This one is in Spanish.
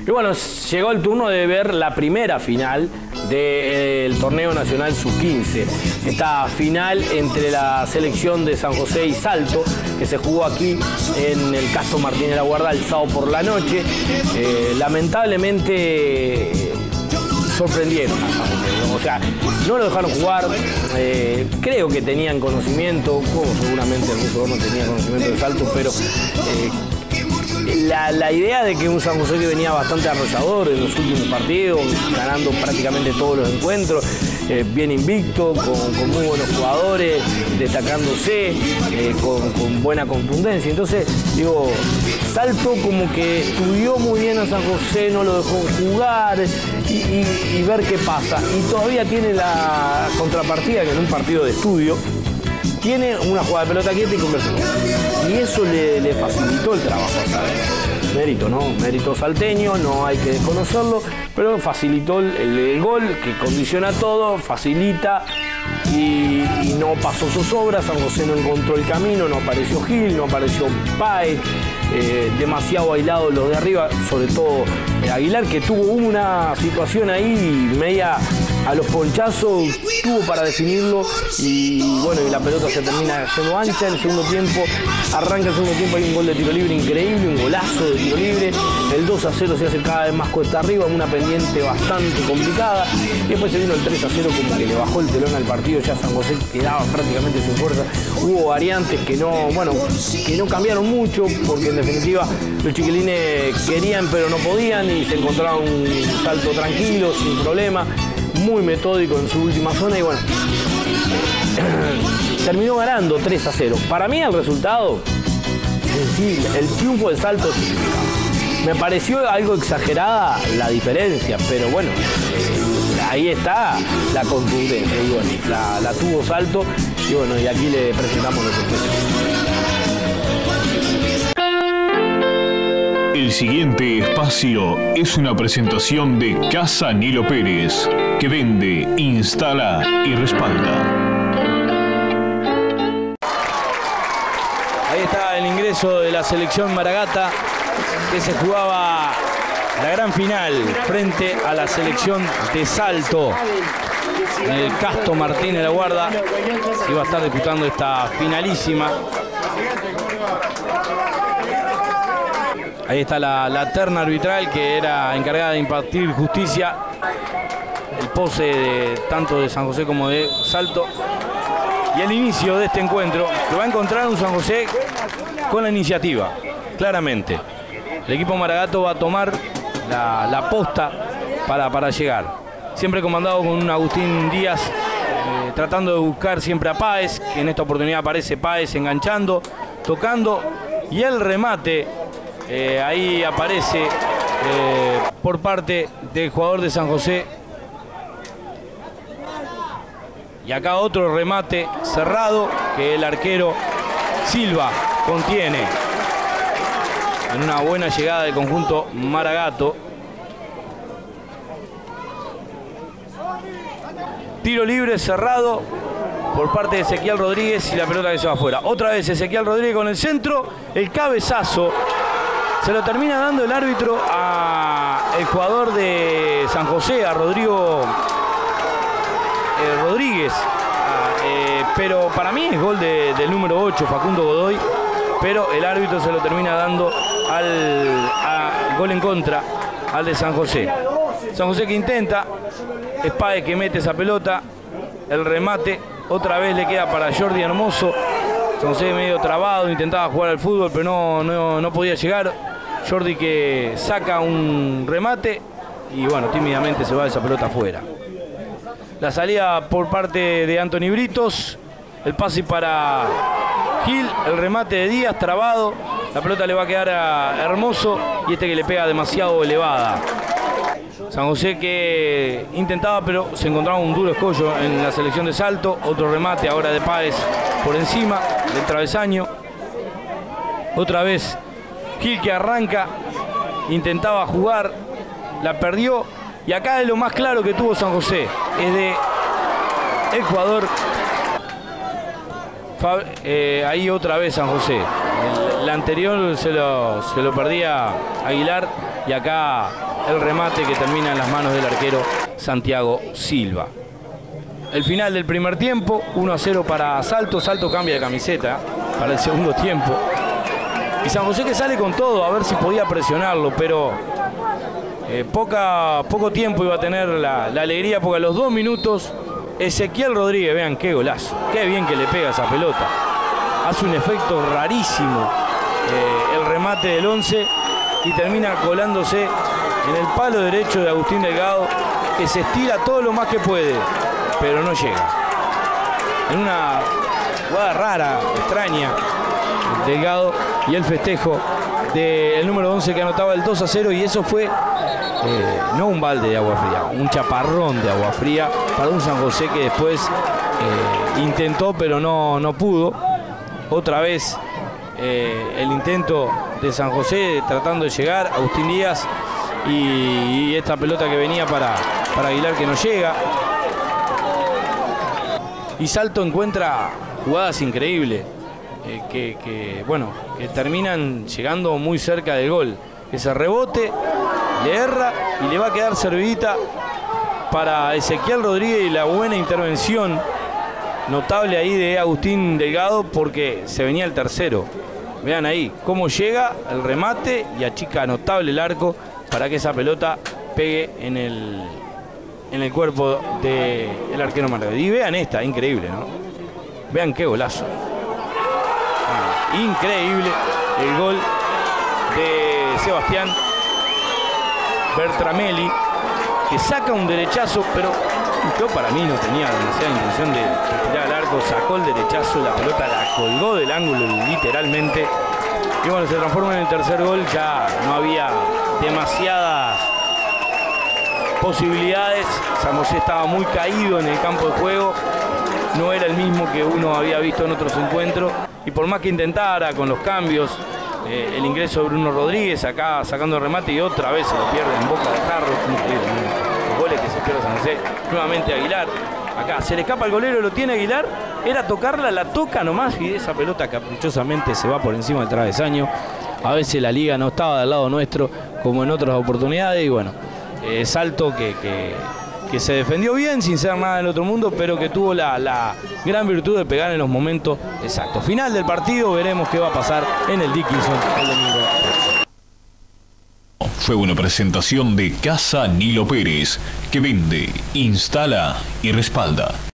Y bueno, llegó el turno de ver la primera final del torneo nacional sub-15. Esta final entre la selección de San José y Salto, que se jugó aquí en el Castro Martínez de la Guarda el sábado por la noche. Lamentablemente sorprendieron a San José, o sea, no lo dejaron jugar. Creo que tenían conocimiento, como seguramente algún jugador no tenía conocimiento de Salto, pero la idea de que un San José que venía bastante arrollador en los últimos partidos, ganando prácticamente todos los encuentros, bien invicto, con muy buenos jugadores, destacándose, con buena contundencia. Entonces, digo, Salto como que estudió muy bien a San José, no lo dejó jugar y ver qué pasa. Y todavía tiene la contrapartida que en un partido de estudio tiene una jugada de pelota quieta y convierte en gol. Y eso le facilitó el trabajo, ¿sabes? Mérito, ¿no? Mérito salteño, no hay que desconocerlo, pero facilitó el gol que condiciona todo, facilita y no pasó zozobra. San José no encontró el camino, no apareció Gil, no apareció Páez, demasiado aislados los de arriba, sobre todo Aguilar, que tuvo una situación ahí media a los ponchazos, tuvo para definirlo y bueno, y la pelota se termina haciendo ancha. En el segundo tiempo, arranca el segundo tiempo, hay un gol de tiro libre increíble, un golazo de tiro libre. El 2-0 se hace cada vez más cuesta arriba, una pendiente bastante complicada. Y después se vino el 3-0 como que le bajó el telón al partido, ya San José quedaba prácticamente sin fuerza. Hubo variantes que no cambiaron mucho, porque en definitiva los chiquilines querían pero no podían y se encontraron un Salto tranquilo, sin problema, muy metódico en su última zona y bueno, terminó ganando 3-0. Para mí el resultado, en sí, el triunfo de Salto, me pareció algo exagerada la diferencia, pero bueno, ahí está la contundencia y bueno, la tuvo Salto y bueno, y aquí le presentamos los efectos. El siguiente espacio es una presentación de Casa Nilo Pérez, que vende, instala y respalda. Ahí está el ingreso de la selección Maragata, que se jugaba la gran final frente a la selección de Salto en el Castro Martínez de la Guarda, que iba a estar disputando esta finalísima. Ahí está la terna arbitral que era encargada de impartir justicia. El pose de tanto de San José como de Salto. Y el inicio de este encuentro lo va a encontrar un San José con la iniciativa, claramente. El equipo Maragato va a tomar la posta para llegar. Siempre comandado con un Agustín Díaz, tratando de buscar siempre a Páez, que en esta oportunidad aparece Páez enganchando, tocando y el remate. Ahí aparece por parte del jugador de San José. Y acá otro remate cerrado que el arquero Silva contiene. En una buena llegada del conjunto Maragato. Tiro libre cerrado por parte de Ezequiel Rodríguez y la pelota que se va afuera. Otra vez Ezequiel Rodríguez con el centro, el cabezazo. Se lo termina dando el árbitro al jugador de San José, a Rodrigo Rodríguez. Pero para mí es gol del número 8, Facundo Godoy. Pero el árbitro se lo termina dando al gol en contra, al de San José. San José que intenta, es Páez que mete esa pelota. El remate otra vez le queda para Jordi Hermoso. San José medio trabado, intentaba jugar al fútbol, pero no podía llegar. Jordi que saca un remate y bueno, tímidamente se va esa pelota afuera. La salida por parte de Anthony Britos, el pase para Gil, el remate de Díaz trabado, la pelota le va a quedar a Hermoso y este que le pega demasiado elevada. San José que intentaba pero se encontraba un duro escollo en la selección de Salto, otro remate ahora de Páez por encima del travesaño. Otra vez Gil que arranca, intentaba jugar, la perdió y acá es lo más claro que tuvo San José, es de el jugador, ahí otra vez San José, la anterior se lo perdía Aguilar y acá el remate que termina en las manos del arquero Santiago Silva. El final del primer tiempo, 1-0 para Salto. Salto cambia de camiseta para el segundo tiempo. Y San José que sale con todo, a ver si podía presionarlo, pero poco tiempo iba a tener la alegría, porque a los 2 minutos Ezequiel Rodríguez, vean qué golazo, qué bien que le pega esa pelota. Hace un efecto rarísimo el remate del 11 y termina colándose en el palo derecho de Agustín Delgado, que se estira todo lo más que puede, pero no llega. En una jugada rara, extraña, Delgado y el festejo del número 11 que anotaba el 2-0, y eso fue no un balde de agua fría, un chaparrón de agua fría para un San José que después intentó pero no pudo. Otra vez el intento de San José tratando de llegar, Agustín Díaz, y esta pelota que venía para Aguilar que no llega. Y Salto encuentra jugadas increíbles que terminan llegando muy cerca del gol. Ese rebote le erra y le va a quedar servidita para Ezequiel Rodríguez, y la buena intervención notable ahí de Agustín Delgado, porque se venía el tercero. Vean ahí cómo llega el remate y achica notable el arco para que esa pelota pegue en el cuerpo del arquero Marcado. Y vean esta, increíble, ¿no? Vean qué golazo. Increíble el gol de Sebastián Bertramelli, que saca un derechazo, pero yo para mí no tenía demasiada intención de tirar al arco. Sacó el derechazo, la pelota la colgó del ángulo literalmente, y bueno, se transforma en el tercer gol. Ya no había demasiadas posibilidades. San José estaba muy caído en el campo de juego, no era el mismo que uno había visto en otros encuentros, y por más que intentara con los cambios, el ingreso de Bruno Rodríguez acá sacando el remate, y otra vez se lo pierde en boca de jarro. Increíble, ¿no? Los goles que se pierde San José. Nuevamente Aguilar, acá se le escapa el golero, lo tiene Aguilar, era tocarla, la toca nomás, y esa pelota caprichosamente se va por encima del travesaño. A veces la liga no estaba del lado nuestro como en otras oportunidades, y bueno, Salto que se defendió bien sin ser nada del otro mundo, pero que tuvo la gran virtud de pegar en los momentos exactos. Final del partido, veremos qué va a pasar en el Dickinson el domingo. Fue una presentación de Casa Nilo Pérez, que vende, instala y respalda.